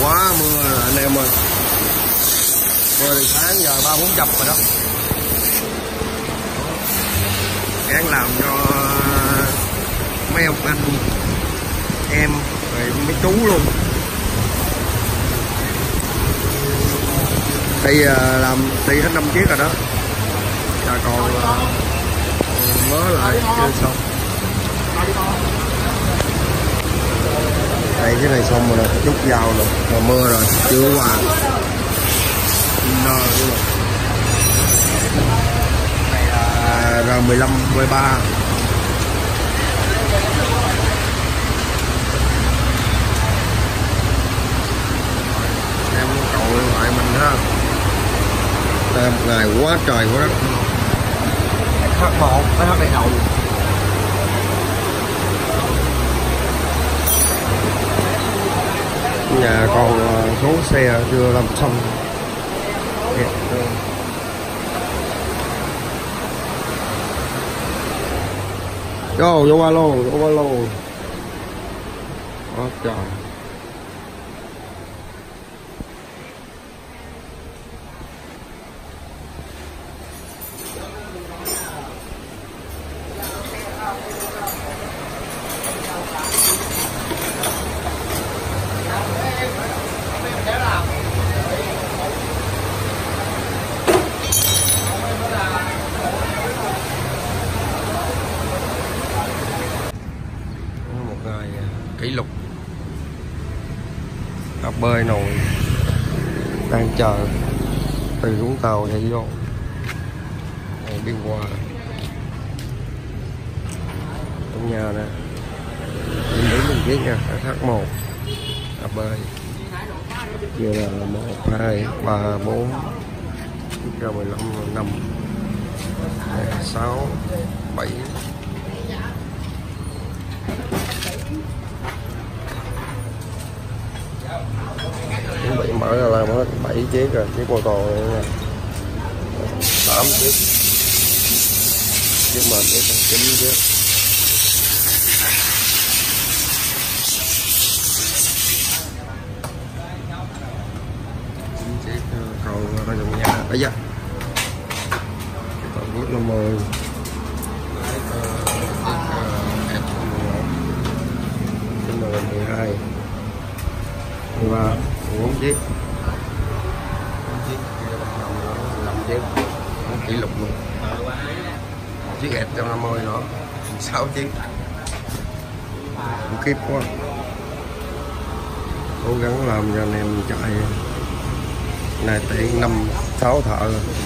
quá mưa rồi anh em ơi. Mưa từ sáng giờ 3-4 chập rồi đó. Gắng làm cho mấy ông anh em rồi mấy chú luôn. Đây làm đi hết 5 chiếc rồi đó. Và còn mớ lại chưa xong. Đây cái này xong rồi nè, chút dao rồi, mà mưa rồi, chưa qua. Này là R15 V3. Em cậu lại mình ha. Đây một ngày quá trời quá đất. H1, cái H này đầu. Nhà còn số xe chưa làm xong. Vô ba lô, vô ba lô. Quá trời. Một ngày kỷ lục. Cặp bơi nồi đang chờ từ Vũng Tàu chạy vô. Này đi qua trong nhà nè, mình biết nha, H1 cặp bơi giờ là 1, 2, 3, 4, 15, 5, 6, 7. Bị mở ra làm hết 7 chiếc rồi, chiếc mô tô này nha. 8 chiếc. Chiếc mệt để 9 chiếc. Chiếc còn ở trong nhà. Bây giờ còn chiếc 50. Chiếc 12, 13, 4 chiếc. 5 chiếc kỷ lục luôn. Chiếc ẹt 150 nữa, 6 chiếc. Khủng khiếp quá. Cố gắng làm cho anh em chạy này tiện 5-6 thợ.